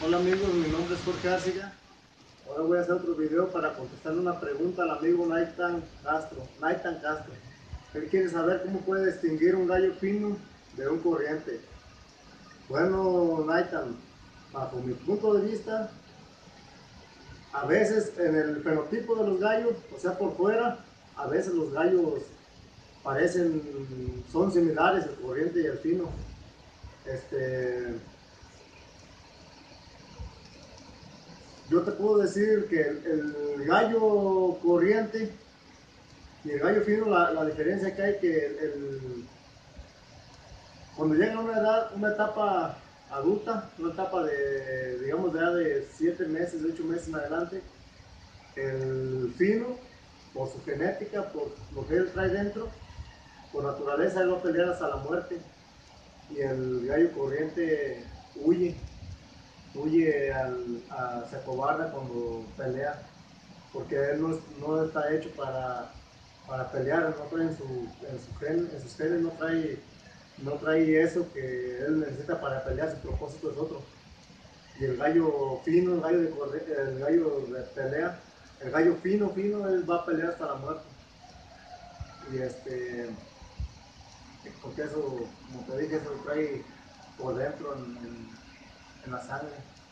Hola amigos, mi nombre es Jorge Arciga. Ahora voy a hacer otro video para contestarle una pregunta al amigo Naitan Castro. Él quiere saber cómo puede distinguir un gallo fino de un corriente. Bueno, Naitan, bajo mi punto de vista, a veces en el fenotipo de los gallos, o sea por fuera, a veces los gallos son similares el corriente y el fino. Yo te puedo decir que el gallo corriente y el gallo fino, la diferencia que hay que cuando llega a una etapa adulta, una etapa de, digamos, de 7 meses, de 8 meses en adelante, el fino, por su genética, por lo que él trae dentro, por naturaleza él va a pelear hasta la muerte, y el gallo corriente huye, se acobarda cuando pelea, porque él no está hecho para pelear, no trae en sus genes, no trae eso que él necesita para pelear, su propósito es otro. Y el gallo fino, el gallo de pelea, el gallo fino, él va a pelear hasta la muerte. Y porque eso, como te dije, eso lo trae por dentro en la sangre.